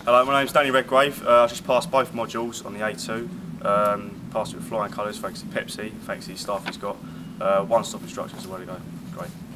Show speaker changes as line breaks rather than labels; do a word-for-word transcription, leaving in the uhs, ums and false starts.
Hello, my name's Danny Redgrave. Uh, I just passed both modules on the A two. Um, passed it with flying colours thanks to Pepsi, thanks to the staff he's got. Uh, one stop instructions is the way to go. Great.